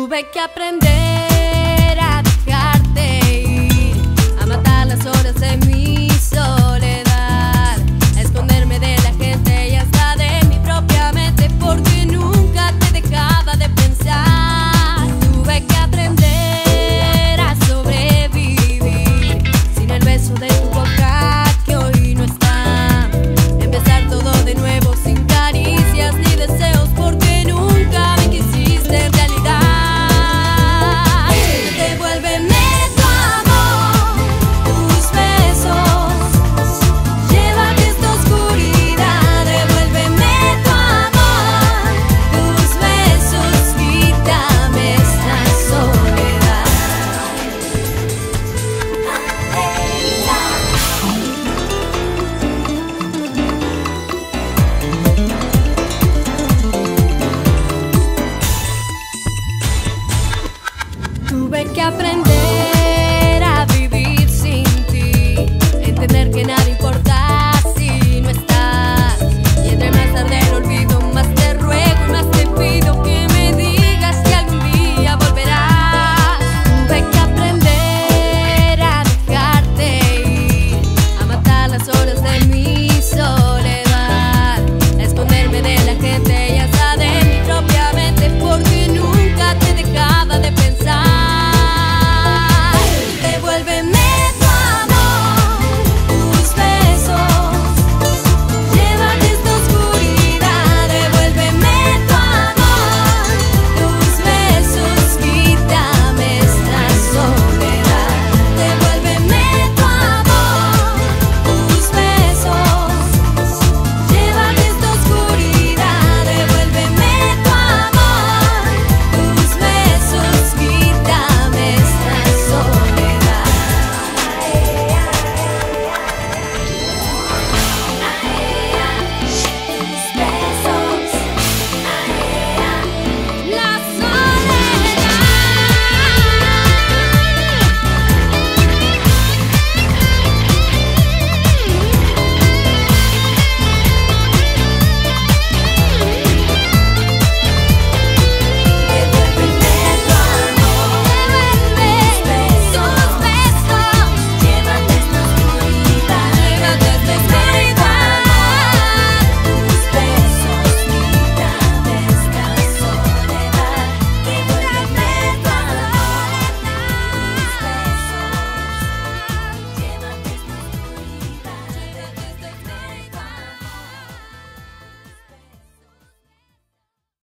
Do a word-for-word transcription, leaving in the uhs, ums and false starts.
Tuve que aprender a dejarte ir, a matar las horas de mi soledad, a esconderme de la gente y hasta de mi propia mente, porque nunca te dejaba de pensar. Tuve que aprender a sobrevivir sin el beso de tu boca que hoy no está, empezar todo de nuevo sin caricias ni deseos, porque nunca me quisiste en realidad. Tuve que aprender